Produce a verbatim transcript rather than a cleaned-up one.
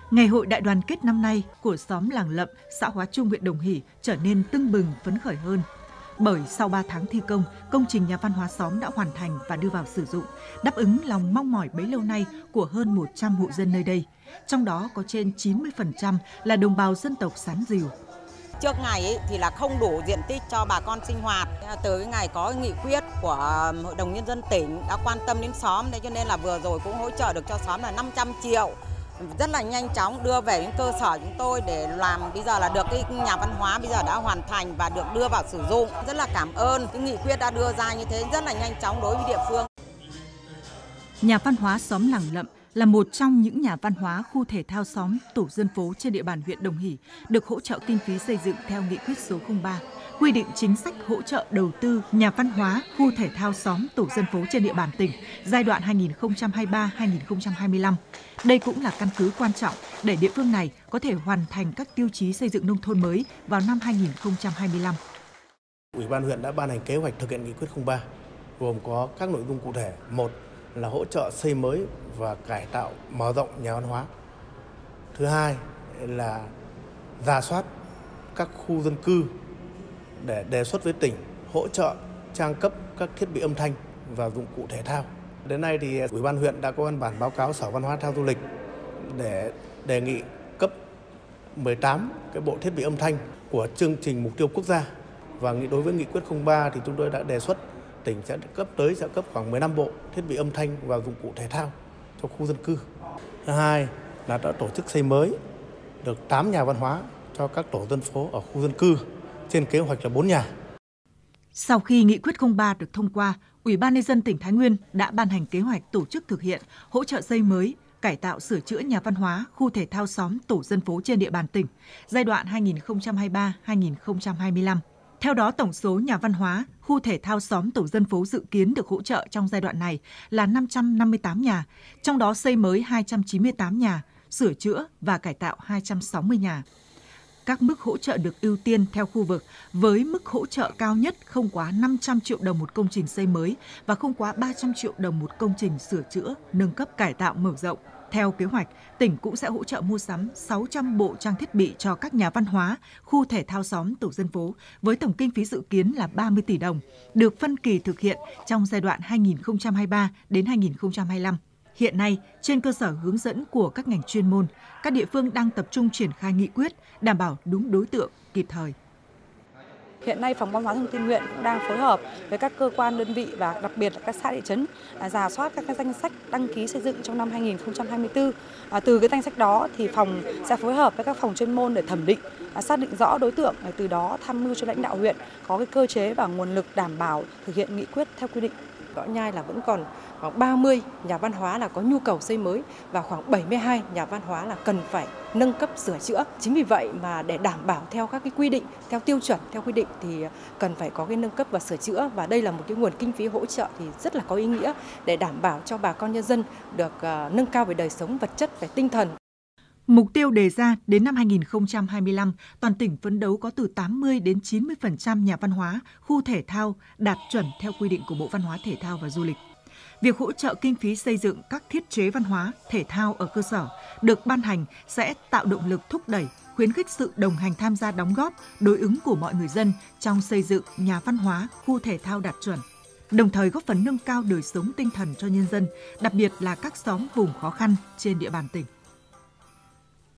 Ngày hội đại đoàn kết năm nay của xóm Làng Lậm, xã Hóa Trung, huyện Đồng Hỷ trở nên tưng bừng phấn khởi hơn. Bởi sau ba tháng thi công, công trình nhà văn hóa xóm đã hoàn thành và đưa vào sử dụng, đáp ứng lòng mong mỏi bấy lâu nay của hơn một trăm hộ dân nơi đây. Trong đó có trên chín mươi phần trăm là đồng bào dân tộc Sán Dìu. Trước ngày ấy thì là không đủ diện tích cho bà con sinh hoạt. Tới cái ngày có nghị quyết của Hội đồng Nhân dân tỉnh đã quan tâm đến xóm, thế cho nên là vừa rồi cũng hỗ trợ được cho xóm là năm trăm triệu. Rất là nhanh chóng đưa về đến cơ sở chúng tôi để làm, bây giờ là được cái nhà văn hóa bây giờ đã hoàn thành và được đưa vào sử dụng. Rất là cảm ơn cái nghị quyết đã đưa ra như thế, rất là nhanh chóng đối với địa phương. Nhà văn hóa xóm Làng Lậm là một trong những nhà văn hóa khu thể thao xóm tổ dân phố trên địa bàn huyện Đồng Hỷ, được hỗ trợ kinh phí xây dựng theo nghị quyết số không ba, quy định chính sách hỗ trợ đầu tư nhà văn hóa khu thể thao xóm tổ dân phố trên địa bàn tỉnh giai đoạn hai nghìn không trăm hai mươi ba đến hai nghìn không trăm hai mươi lăm. Đây cũng là căn cứ quan trọng để địa phương này có thể hoàn thành các tiêu chí xây dựng nông thôn mới vào năm hai nghìn không trăm hai mươi lăm. Ủy ban huyện đã ban hành kế hoạch thực hiện nghị quyết không ba, gồm có các nội dung cụ thể. Một là hỗ trợ xây mới và cải tạo mở rộng nhà văn hóa. Thứ hai là rà soát các khu dân cư để đề xuất với tỉnh hỗ trợ trang cấp các thiết bị âm thanh và dụng cụ thể thao. Đến nay thì Ủy ban huyện đã có văn bản báo cáo Sở Văn hóa Thể thao Du lịch để đề nghị cấp mười tám cái bộ thiết bị âm thanh của chương trình mục tiêu quốc gia. Và đối với nghị quyết không ba thì chúng tôi đã đề xuất tỉnh sẽ cấp tới sẽ cấp khoảng mười lăm bộ thiết bị âm thanh và dụng cụ thể thao cho khu dân cư. Thứ hai là đã tổ chức xây mới được tám nhà văn hóa cho các tổ dân phố ở khu dân cư, trên kế hoạch là bốn nhà. Sau khi nghị quyết không ba được thông qua, Ủy ban Nhân dân tỉnh Thái Nguyên đã ban hành kế hoạch tổ chức thực hiện hỗ trợ xây mới, cải tạo sửa chữa nhà văn hóa khu thể thao xóm tổ dân phố trên địa bàn tỉnh giai đoạn hai nghìn không trăm hai mươi ba đến hai nghìn không trăm hai mươi lăm. Theo đó, tổng số nhà văn hóa, khu thể thao xóm tổ dân phố dự kiến được hỗ trợ trong giai đoạn này là năm trăm năm mươi tám nhà, trong đó xây mới hai trăm chín mươi tám nhà, sửa chữa và cải tạo hai trăm sáu mươi nhà. Các mức hỗ trợ được ưu tiên theo khu vực với mức hỗ trợ cao nhất không quá năm trăm triệu đồng một công trình xây mới và không quá ba trăm triệu đồng một công trình sửa chữa, nâng cấp, cải tạo, mở rộng. Theo kế hoạch, tỉnh cũng sẽ hỗ trợ mua sắm sáu trăm bộ trang thiết bị cho các nhà văn hóa, khu thể thao xóm tổ dân phố với tổng kinh phí dự kiến là ba mươi tỷ đồng, được phân kỳ thực hiện trong giai đoạn hai nghìn không trăm hai mươi ba đến hai nghìn không trăm hai mươi lăm. Hiện nay, trên cơ sở hướng dẫn của các ngành chuyên môn, các địa phương đang tập trung triển khai nghị quyết, đảm bảo đúng đối tượng, kịp thời. Hiện nay, Phòng Văn hóa Thông tin huyện cũng đang phối hợp với các cơ quan đơn vị và đặc biệt là các xã thị trấn rà soát các cái danh sách đăng ký xây dựng trong năm hai nghìn không trăm hai mươi tư. À, từ cái danh sách đó thì phòng sẽ phối hợp với các phòng chuyên môn để thẩm định, à, xác định rõ đối tượng, từ đó tham mưu cho lãnh đạo huyện có cái cơ chế và nguồn lực đảm bảo thực hiện nghị quyết theo quy định. Võ Nhai là vẫn còn khoảng ba mươi nhà văn hóa là có nhu cầu xây mới và khoảng bảy mươi hai nhà văn hóa là cần phải nâng cấp sửa chữa. Chính vì vậy mà để đảm bảo theo các cái quy định, theo tiêu chuẩn, theo quy định thì cần phải có cái nâng cấp và sửa chữa, và đây là một cái nguồn kinh phí hỗ trợ thì rất là có ý nghĩa để đảm bảo cho bà con nhân dân được uh, nâng cao về đời sống vật chất, về tinh thần. Mục tiêu đề ra đến năm hai nghìn không trăm hai mươi lăm, toàn tỉnh phấn đấu có từ tám mươi đến chín mươi phần trăm nhà văn hóa, khu thể thao đạt chuẩn theo quy định của Bộ Văn hóa Thể thao và Du lịch. Việc hỗ trợ kinh phí xây dựng các thiết chế văn hóa, thể thao ở cơ sở được ban hành sẽ tạo động lực thúc đẩy, khuyến khích sự đồng hành tham gia đóng góp, đối ứng của mọi người dân trong xây dựng nhà văn hóa, khu thể thao đạt chuẩn, đồng thời góp phần nâng cao đời sống tinh thần cho nhân dân, đặc biệt là các xóm vùng khó khăn trên địa bàn tỉnh.